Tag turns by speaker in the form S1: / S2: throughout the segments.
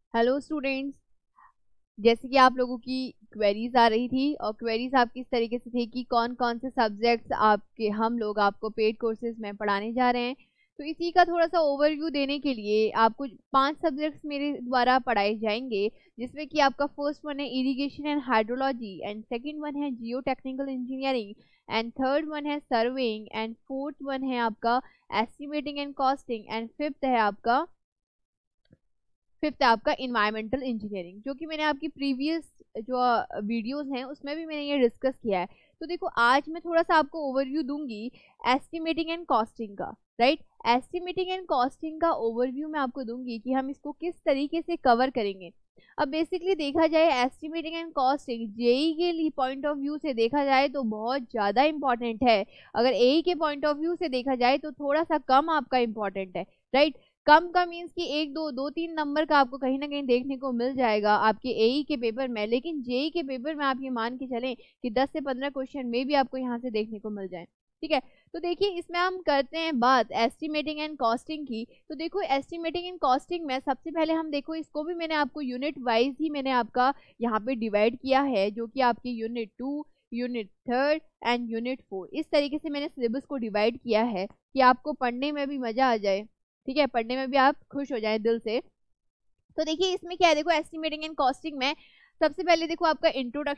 S1: Hello students. जैसे कि आप लोगों की क्वेरीज आ रही थी और क्वेरीज आपकी इस तरीके से थी कि कौन कौन से सब्जेक्ट्स आपके हम लोग आपको पेड कोर्सेज में पढ़ाने जा रहे हैं। तो इसी का थोड़ा सा ओवरव्यू देने के लिए आपको 5 सब्जेक्ट्स मेरे द्वारा पढ़ाए जाएंगे, जिसमें कि आपका फर्स्ट वन है irrigation and hydrology, and second one है geotechnical engineering, and third one है सर्वेइंग, एंड फोर्थ वन है आपका estimating and costing, and fifth है आपका इन्वायरमेंटल इंजीनियरिंग, जो कि मैंने आपकी प्रीवियस जो वीडियोस हैं उसमें भी मैंने ये डिस्कस किया है। तो देखो, आज मैं थोड़ा सा आपको ओवरव्यू दूंगी एस्टिमेटिंग एंड कॉस्टिंग का। राइट, एस्टिमेटिंग एंड कॉस्टिंग का ओवरव्यू मैं आपको दूंगी कि हम इसको किस तरीके से कवर करेंगे। अब बेसिकली देखा जाए एस्टिमेटिंग एंड कॉस्टिंग जेई के लिए पॉइंट ऑफ व्यू से देखा जाए तो बहुत ज़्यादा इंपॉर्टेंट है। अगर एई के पॉइंट ऑफ व्यू से देखा जाए तो थोड़ा सा कम आपका इंपॉर्टेंट है। राइट, कम का मीन्स कि एक दो दो तीन नंबर का आपको कहीं ना कहीं देखने को मिल जाएगा आपके एई के पेपर में, लेकिन जेई के पेपर में आप ये मान के चलें कि 10 से 15 क्वेश्चन में भी आपको यहाँ से देखने को मिल जाए। ठीक है, तो देखिए इसमें हम करते हैं बात एस्टिमेटिंग एंड कॉस्टिंग की। तो देखो, एस्टिमेटिंग एंड कॉस्टिंग में सबसे पहले हम देखो, इसको भी मैंने आपको यूनिट वाइज ही मैंने आपका यहाँ पे डिवाइड किया है, जो कि आपकी यूनिट 2, यूनिट 3 एंड यूनिट 4, इस तरीके से मैंने सिलेबस को डिवाइड किया है कि आपको पढ़ने में भी मजा आ जाए। ठीक है, पढ़ने में भी आप खुश हो जाए दिल से। तो देखिए इसमें क्या है, देखो एस्टिमेटिंग एंड कॉस्टिंग में सबसे पहले देखो आपका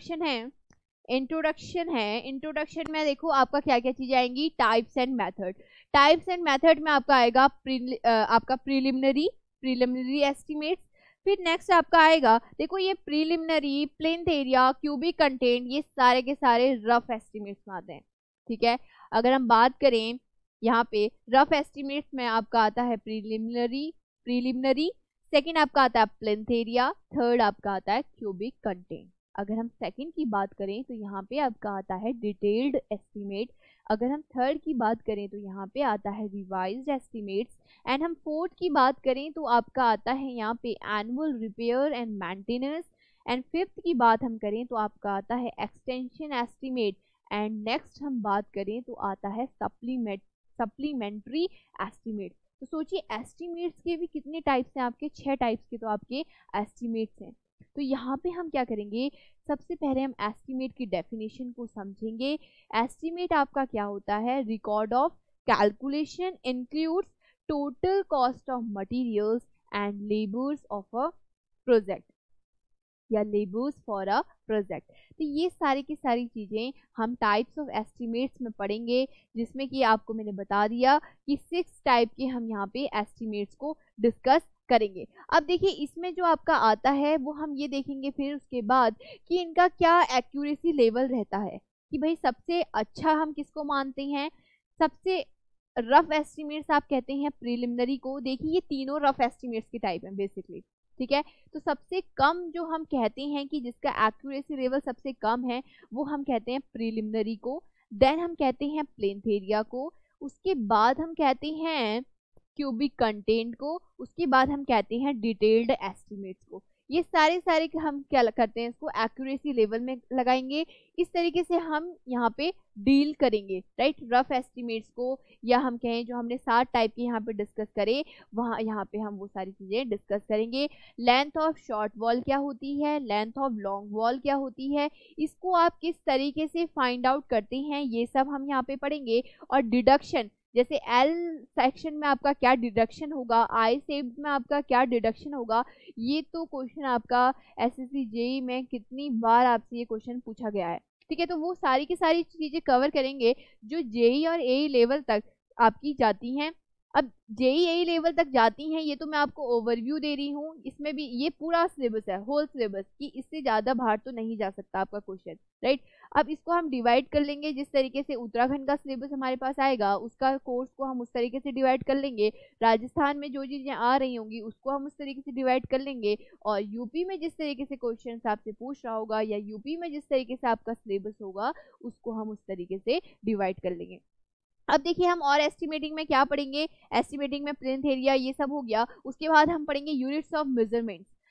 S1: इंट्रोडक्शन में देखो आपका क्या क्या चीजें आएंगी, types and method. Types and method में आपका आएगा आपका प्रीलिमिनरी एस्टिमेट्स। फिर नेक्स्ट आपका आएगा, देखो ये preliminary, plinth area, cubic content, ये सारे के सारे रफ एस्टिमेट्स में आते हैं। ठीक है, अगर हम बात करें यहाँ पे रफ एस्टिमेट्स में आपका आता है प्रीलिमिनरी, सेकंड आपका आता है प्लेन्थ एरिया, थर्ड आपका आता है क्यूबिक कंटेंट। अगर हम सेकंड की बात करें तो यहाँ पे आपका आता है डिटेल्ड एस्टिमेट। अगर हम थर्ड की बात करें तो यहाँ पे आता है रिवाइज्ड एस्टिमेट्स। एंड हम फोर्थ की बात करें तो आपका आता है यहाँ पे annual repair and maintenance. And fifth की बात हम करें तो आपका आता है एक्सटेंशन एस्टिमेट। एंड नेक्स्ट हम बात करें तो आता है सप्लीमेंट्री एस्टिमेट। तो सोचिए एस्टिमेट्स के भी कितने टाइप्स हैं, आपके 6 टाइप्स के तो आपके एस्टिमेट्स हैं। तो यहाँ पे हम क्या करेंगे, सबसे पहले हम एस्टिमेट की डेफिनेशन को समझेंगे। एस्टिमेट आपका क्या होता है, record of calculation includes total cost of materials and labours of a project या लेबर्स फॉर अ प्रोजेक्ट। तो ये सारी की सारी चीजें हम टाइप्स ऑफ एस्टिमेट्स में पढ़ेंगे, जिसमें कि आपको मैंने बता दिया कि 6 टाइप के हम यहाँ पे एस्टिमेट्स को डिस्कस करेंगे। अब देखिए इसमें जो आपका आता है वो हम ये देखेंगे फिर उसके बाद कि इनका क्या एक्यूरेसी लेवल रहता है, कि भाई सबसे अच्छा हम किसको मानते हैं। सबसे रफ एस्टिमेट्स आप कहते हैं प्रिलिमिनरी को। देखिए ये तीनों रफ एस्टिमेट्स की टाइप है बेसिकली। ठीक है, तो सबसे कम जो हम कहते हैं कि जिसका एक्यूरेसी लेवल सबसे कम है वो हम कहते हैं प्रीलिमिनरी को। देन हम कहते हैं प्लेन्थ एरिया को, उसके बाद हम कहते हैं क्यूबिक कंटेंट को, उसके बाद हम कहते हैं डिटेल्ड एस्टिमेट्स को। ये सारे सारे हम क्या करते हैं, इसको एक्यूरेसी लेवल में लगाएंगे। इस तरीके से हम यहाँ पे डील करेंगे राइट रफ एस्टिमेट्स को, या हम कहें जो हमने 7 टाइप के यहाँ पे डिस्कस करे वहाँ यहाँ पे हम वो सारी चीजें डिस्कस करेंगे। लेंथ ऑफ शॉर्ट वॉल क्या होती है, लेंथ ऑफ लॉन्ग वॉल क्या होती है, इसको आप किस तरीके से फाइंड आउट करते हैं, ये सब हम यहाँ पे पढ़ेंगे। और डिडक्शन, जैसे एल सेक्शन में आपका क्या डिडक्शन होगा, आई शेप में आपका क्या डिडक्शन होगा, ये तो क्वेश्चन आपका एसएससी जेई में कितनी बार आपसे ये क्वेश्चन पूछा गया है। ठीक है, तो वो सारी की सारी चीजें कवर करेंगे जो जेई और एई लेवल तक आपकी जाती हैं। अब जेई एई लेवल तक जाती हैं, ये तो मैं आपको ओवरव्यू दे रही हूँ, इसमें भी ये पूरा सिलेबस है, होल सिलेबस, कि इससे ज्यादा बाहर तो नहीं जा सकता आपका क्वेश्चन। राइट, अब इसको हम डिवाइड कर लेंगे, जिस तरीके से उत्तराखंड का सिलेबस हमारे पास आएगा उसका कोर्स को हम उस तरीके से डिवाइड कर लेंगे, राजस्थान में जो चीजें आ रही होंगी उसको हम उस तरीके से डिवाइड कर लेंगे, और यूपी में जिस तरीके से क्वेश्चन आपसे पूछ रहा होगा या यूपी में जिस तरीके से आपका सिलेबस होगा उसको हम उस तरीके से डिवाइड कर लेंगे। अब देखिए हम और एस्टिमेटिंग में क्या पढ़ेंगे, एस्टिमेटिंग में प्लेन्थ एरिया ये सब हो गया, उसके बाद हम पढ़ेंगे यूनिट्स ऑफ मेजरमेंट्स।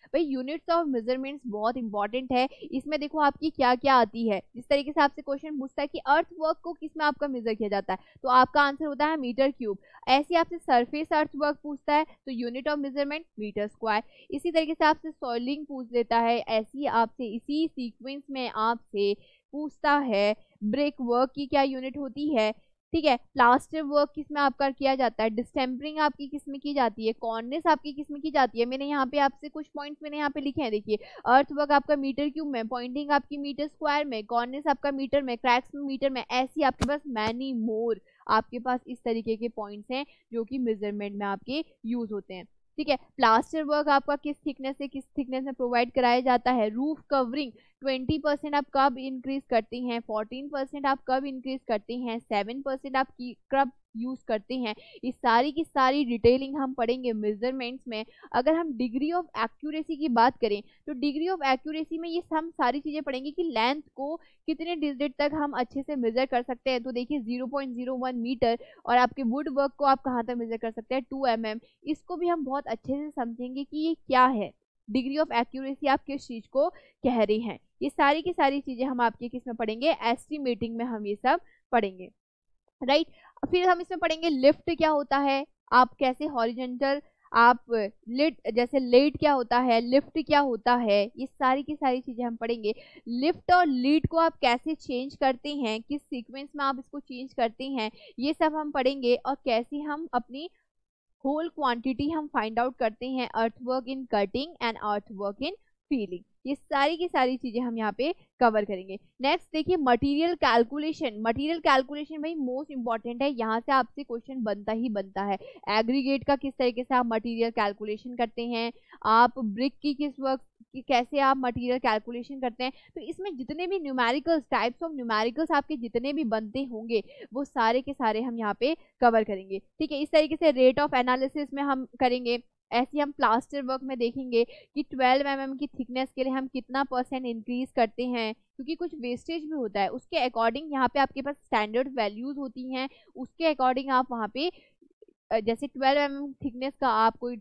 S1: भाई यूनिट्स ऑफ मेजरमेंट्स बहुत इंपॉर्टेंट है। इसमें देखो आपकी क्या क्या आती है, जिस तरीके से आपसे क्वेश्चन पूछता है कि अर्थ वर्क को किस में आपका मेजर किया जाता है, तो आपका आंसर होता है मीटर क्यूब। ऐसे आपसे सरफेस अर्थ वर्क पूछता है तो unit of measurement metre square. इसी तरीके से आपसे सॉइलिंग पूछ लेता है, ऐसी आपसे इसी सीक्वेंस में आपसे पूछता है ब्रिक वर्क की क्या यूनिट होती है, ठीक है। प्लास्टर वर्क किस में आपका किया जाता है, डिस्टेम्परिंग आपकी किस में की जाती है, कॉर्निस आपकी किस में की जाती है। मैंने यहाँ पे आपसे कुछ पॉइंट्स मैंने यहाँ पे लिखे हैं, देखिए अर्थ वर्क आपका मीटर क्यूब में, पॉइंटिंग आपकी मीटर स्क्वायर में, कॉर्निस आपका मीटर में, क्रैक्स में मीटर में, ऐसी आपके पास मैनी मोर आपके पास इस तरीके के पॉइंट्स हैं जो कि मेजरमेंट में आपके यूज होते हैं, ठीक है। प्लास्टर वर्क आपका किस थिकनेस से किस थिकनेस में प्रोवाइड कराया जाता है, रूफ कवरिंग 20% आप कब इंक्रीज करते हैं, 14% आप कब इंक्रीज करते हैं, 7% आप कब यूज करते हैं। इस सारी की सारी डिटेलिंग हम पढ़ेंगे मेजरमेंट्स में। अगर हम डिग्री ऑफ एक्यूरेसी की बात करें तो डिग्री ऑफ एक्यूरेसी में ये हम सारी चीजें पढ़ेंगे कि लेंथ को कितने डिजिट तक हम अच्छे से मेजर कर सकते हैं। तो देखिए 0.01 मीटर, और आपके वुड वर्क को आप कहाँ तक मेजर कर सकते हैं, 2 mm। इसको भी हम बहुत अच्छे से समझेंगे कि ये क्या है, डिग्री ऑफ एक्यूरेसी आप किस चीज को कह रहे हैं। ये सारी की सारी चीजें हम आपके किस में पढ़ेंगे, एस्टिमेटिंग में हम ये सब पढ़ेंगे, राइट। फिर हम इसमें पढ़ेंगे लिफ्ट क्या होता है, आप कैसे हॉरिजॉन्टल, आप लिट जैसे लेट क्या होता है, लिफ्ट क्या होता है, ये सारी की सारी चीजें हम पढ़ेंगे। लिफ्ट और लीड को आप कैसे चेंज करते हैं, किस सीक्वेंस में आप इसको चेंज करते हैं, ये सब हम पढ़ेंगे। और कैसे हम अपनी होल क्वांटिटी हम फाइंड आउट करते हैं, earthwork in cutting and earthwork in filling, ये सारी की सारी चीजें हम यहाँ पे कवर करेंगे। नेक्स्ट देखिए मटेरियल कैलकुलेशन। मटेरियल कैलकुलेशन भाई मोस्ट इंपॉर्टेंट है, यहाँ से आपसे क्वेश्चन बनता ही बनता है। एग्रीगेट का किस तरीके से आप मटेरियल कैलकुलेशन करते हैं, आप ब्रिक की किस वर्क की कैसे आप मटेरियल कैलकुलेशन करते हैं। तो इसमें जितने भी न्यूमेरिकल्स, टाइप्स ऑफ न्यूमेरिकल्स आपके जितने भी बनते होंगे वो सारे के सारे हम यहाँ पे कवर करेंगे, ठीक है। इस तरीके से रेट ऑफ एनालिसिस में हम करेंगे। ऐसे हम प्लास्टर वर्क में देखेंगे कि 12 mm की थिकनेस के लिए हम कितना % इंक्रीज करते हैं, क्योंकि कुछ वेस्टेज भी होता है, उसके अकॉर्डिंग यहाँ पे आपके पास स्टैंडर्ड वैल्यूज होती हैं, उसके अकॉर्डिंग आप वहाँ पे जैसे 12 mm थिकनेस का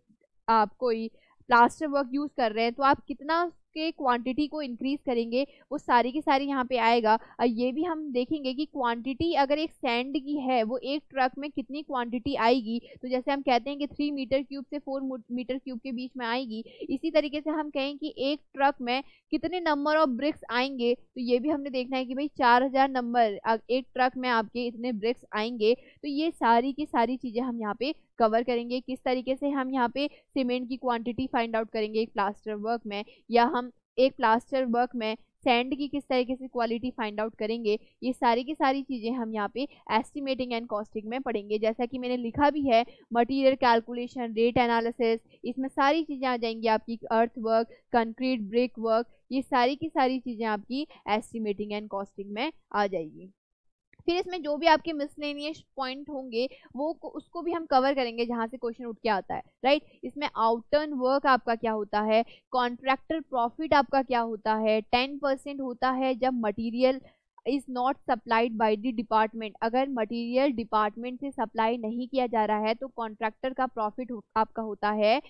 S1: आप कोई प्लास्टर वर्क यूज कर रहे हैं तो आप कितना के क्वांटिटी को इंक्रीज करेंगे, वो सारी की सारी यहाँ पे आएगा। और ये भी हम देखेंगे कि क्वांटिटी अगर एक सैंड की है वो एक ट्रक में कितनी क्वांटिटी आएगी, तो जैसे हम कहते हैं कि 3 मीटर क्यूब से 4 मीटर क्यूब के बीच में आएगी, इसी तरीके से हम कहें कि एक ट्रक में कितने नंबर ऑफ ब्रिक्स आएंगे, तो ये भी हमने देखना है कि भाई 4000 नंबर एक ट्रक में आपके इतने ब्रिक्स आएंगे। तो ये सारी की सारी चीजें हम यहाँ पे कवर करेंगे। किस तरीके से हम यहाँ पे सीमेंट की क्वांटिटी फाइंड आउट करेंगे एक प्लास्टर वर्क में, या हम एक प्लास्टर वर्क में सैंड की किस तरीके से क्वालिटी फाइंड आउट करेंगे, ये सारी की सारी चीजें हम यहाँ पे एस्टिमेटिंग एंड कॉस्टिंग में पढ़ेंगे। जैसा कि मैंने लिखा भी है मटेरियल कैलकुलेशन, रेट एनालिसिस, इसमें सारी चीजें आ जाएंगी आपकी, earth work, concrete, brick work, ये सारी की सारी चीजें आपकी एस्टिमेटिंग एंड कॉस्टिंग में आ जाएगी। फिर इसमें जो भी आपके मिसलेनियस पॉइंट होंगे वो उसको भी हम कवर करेंगे जहां से क्वेश्चन उठ के आता है, राइट। इसमें आउटर्न वर्क आपका क्या होता है, कॉन्ट्रैक्टर प्रॉफिट आपका क्या होता है, 10% होता है जब material is not supplied by the department. अगर मटेरियल डिपार्टमेंट से सप्लाई नहीं किया जा रहा है तो कॉन्ट्रैक्टर का प्रॉफिट आपका होता है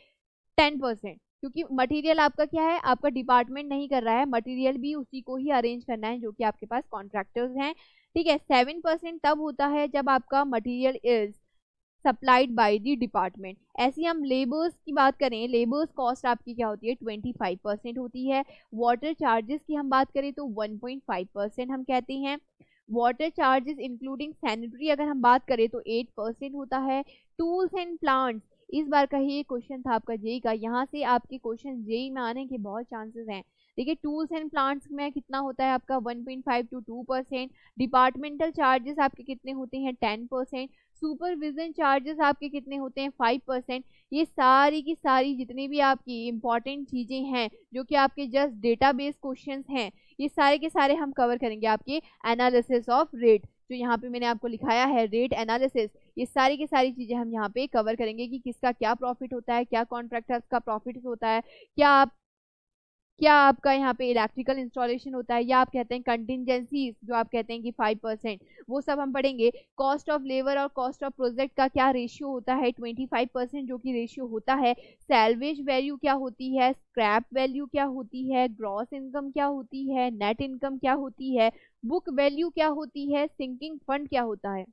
S1: 10%, क्योंकि मटेरियल आपका क्या है, आपका डिपार्टमेंट नहीं कर रहा है, मटेरियल भी उसी को ही अरेंज करना है जो कि आपके पास कॉन्ट्रैक्टर्स हैं, ठीक है। 7% तब होता है जब आपका material is supplied by the department. ऐसे हम लेबर्स की बात करें, लेबर्स कॉस्ट आपकी क्या होती है, 25% होती है। वाटर चार्जेस की हम बात करें तो 1.5% हम कहते हैं। वाटर चार्जेस इंक्लूडिंग सैनिटरी अगर हम बात करें तो 8% होता है। टूल्स एंड प्लांट्स, इस बार का ही क्वेश्चन था आपका जेई का, यहाँ से आपके क्वेश्चन जेई में आने के बहुत चांसेस हैं। देखिए टूल्स एंड प्लांट्स में कितना होता है आपका 1.5 to 2%। डिपार्टमेंटल चार्जेस आपके कितने होते हैं 10%। सुपरविजन चार्जेस आपके कितने होते हैं 5%। ये सारी की सारी जितनी भी आपकी इंपॉर्टेंट चीजें हैं जो कि आपके जस्ट डेटाबेस क्वेश्चंस हैं, ये सारे के सारे हम कवर करेंगे आपके एनालिसिस ऑफ रेट, जो यहाँ पे मैंने आपको लिखाया है रेट एनालिसिस। ये सारी की सारी चीजें हम यहाँ पे कवर करेंगे कि किसका क्या प्रॉफिट होता है, क्या कॉन्ट्रैक्टर्स का प्रॉफिट होता है, क्या आप क्या आपका यहाँ पे इलेक्ट्रिकल इंस्टॉलेशन होता है, या आप कहते हैं कंटिजेंसीज जो आप कहते हैं कि 5%, वो सब हम पढ़ेंगे। कॉस्ट ऑफ लेबर और कॉस्ट ऑफ प्रोजेक्ट का क्या रेशियो होता है, 25% जो कि रेशियो होता है। सैलवेज वैल्यू क्या होती है, स्क्रैप वैल्यू क्या होती है, ग्रॉस इनकम क्या होती है, नेट इनकम क्या होती है, बुक वैल्यू क्या होती है, सिंकिंग फंड क्या होता है।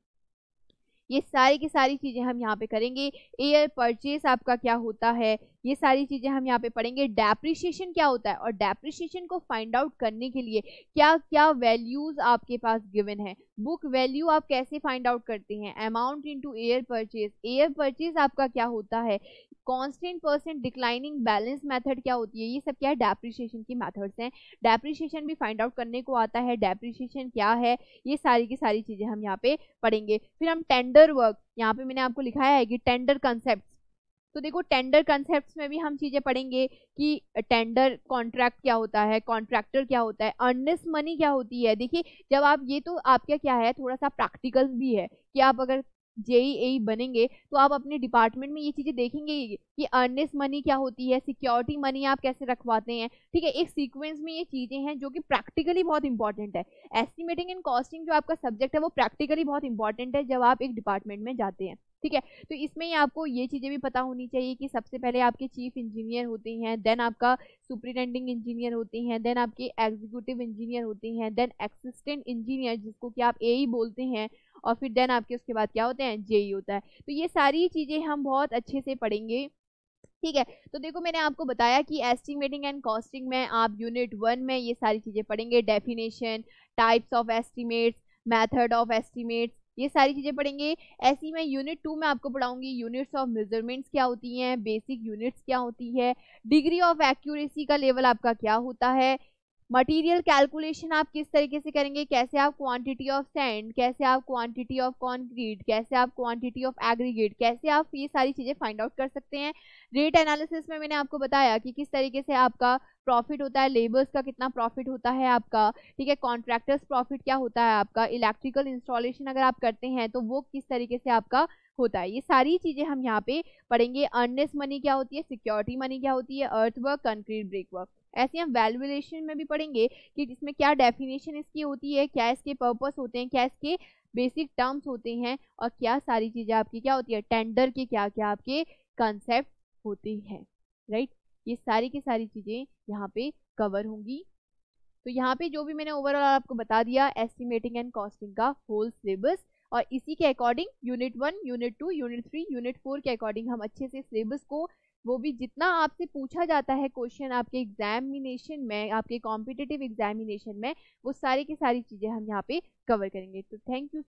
S1: ये सारी की सारी चीजें हम यहाँ पे करेंगे। एयर परचेस आपका क्या होता है, ये सारी चीजें हम यहाँ पे पढ़ेंगे। डेप्रिसिएशन क्या होता है, और डेप्रिसिएशन को फाइंड आउट करने के लिए क्या क्या वैल्यूज आपके पास गिवन है। बुक वैल्यू आप कैसे फाइंड आउट करते हैं, amount into hire purchase, hire purchase आपका क्या होता है, constant percent declining balance method क्या होती है। ये सब क्या है, डेप्रिसिएशन की मेथड्स हैं। डेप्रिसिएशन भी फाइंड आउट करने को आता है, डेप्रिसिएशन क्या है, ये सारी की सारी चीजें हम यहाँ पे पढ़ेंगे। फिर हम टेंडर वर्क, यहाँ पे मैंने आपको लिखाया है कि टेंडर कंसेप्ट, तो देखो टेंडर कंसेप्ट्स में भी हम चीजें पढ़ेंगे कि टेंडर कॉन्ट्रैक्ट क्या होता है, कॉन्ट्रैक्टर क्या होता है, अर्नेस्ट मनी क्या होती है। देखिए जब आप, ये तो आपका क्या है, थोड़ा सा प्रैक्टिकल भी है कि आप अगर जेईई बनेंगे तो आप अपने डिपार्टमेंट में ये चीजें देखेंगे कि अर्नेस्ट मनी क्या होती है, सिक्योरिटी मनी आप कैसे रखवाते हैं। ठीक है, एक सीक्वेंस में ये चीजें हैं जो कि प्रैक्टिकली बहुत इंपॉर्टेंट है। एस्टिमेटिंग एंड कॉस्टिंग जो आपका सब्जेक्ट है वो प्रैक्टिकली बहुत इंपॉर्टेंट है जब आप एक डिपार्टमेंट में जाते हैं। ठीक है, तो इसमें ही आपको ये चीजें भी पता होनी चाहिए कि सबसे पहले आपके चीफ इंजीनियर होते हैं, देन आपका सुपरिटेंडिंग इंजीनियर होते हैं, देन आपके एग्जीक्यूटिव इंजीनियर होते हैं, देन असिस्टेंट इंजीनियर जिसको कि आप एई बोलते हैं, और फिर देन आपके उसके बाद क्या होते हैं, जेई होता है। तो ये सारी चीजें हम बहुत अच्छे से पढ़ेंगे। ठीक है, तो देखो मैंने आपको बताया कि एस्टिमेटिंग एंड कॉस्टिंग में आप यूनिट 1 में ये सारी चीजें पढ़ेंगे, definition, types of estimates, method of estimates, ये सारी चीजें पढ़ेंगे। ऐसी मैं यूनिट 2 में आपको पढ़ाऊंगी यूनिट्स ऑफ मेजरमेंट्स क्या होती हैं, बेसिक यूनिट्स क्या होती है, डिग्री ऑफ एक्यूरेसी का लेवल आपका क्या होता है, मटेरियल कैलकुलेशन आप किस तरीके से करेंगे, कैसे आप क्वांटिटी ऑफ सैंड, कैसे आप क्वांटिटी ऑफ कंक्रीट, कैसे आप क्वांटिटी ऑफ एग्रीगेट, कैसे आप ये सारी चीजें फाइंड आउट कर सकते हैं। रेट एनालिसिस में मैंने आपको बताया कि किस तरीके से आपका प्रॉफिट होता है, लेबर्स का कितना प्रॉफिट होता है आपका। ठीक है, कॉन्ट्रैक्टर्स प्रॉफिट क्या होता है आपका, इलेक्ट्रिकल इंस्टॉलेशन अगर आप करते हैं तो वो किस तरीके से आपका होता है। ये सारी चीजें हम यहाँ पे पढ़ेंगे। अर्नेस्ट मनी क्या होती है, सिक्योरिटी मनी क्या होती है, earth work, concrete brick work. ऐसे हम वैल्यूएशन में भी पढ़ेंगे कि जिसमें क्या डेफिनेशन इसकी होती है, क्या इसके पर्पस होते हैं, क्या इसके बेसिक टर्म्स होते हैं, और क्या सारी चीजें आपकी क्या होती है, टेंडर के क्या क्या आपके कंसेप्ट होते हैं। राइट, ये सारी की सारी चीजें यहाँ पे कवर होंगी। तो यहाँ पे जो भी मैंने ओवरऑल आपको बता दिया एस्टिमेटिंग एंड कॉस्टिंग का होल सिलेबस, और इसी के according unit 1, unit 2, unit 3, unit 4 के अकॉर्डिंग हम अच्छे से सिलेबस को, वो भी जितना आपसे पूछा जाता है क्वेश्चन आपके एग्जामिनेशन में, आपके कॉम्पिटिटिव एग्जामिनेशन में, वो सारी की सारी चीजें हम यहाँ पे कवर करेंगे। तो थैंक यू।